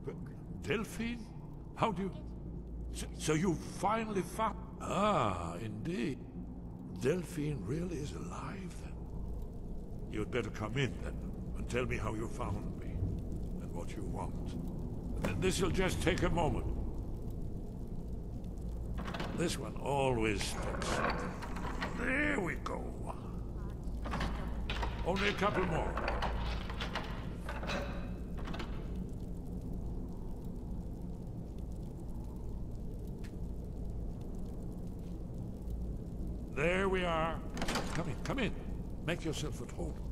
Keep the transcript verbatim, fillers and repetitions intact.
Delphine? How do you... So, so you finally found... Ah, indeed. Delphine really is alive, then? You'd better come in, then, and tell me how you found me, and what you want. This'll just take a moment. This one always sticks. There we go. Only a couple more. There we are. Come in, come in. Make yourself at home.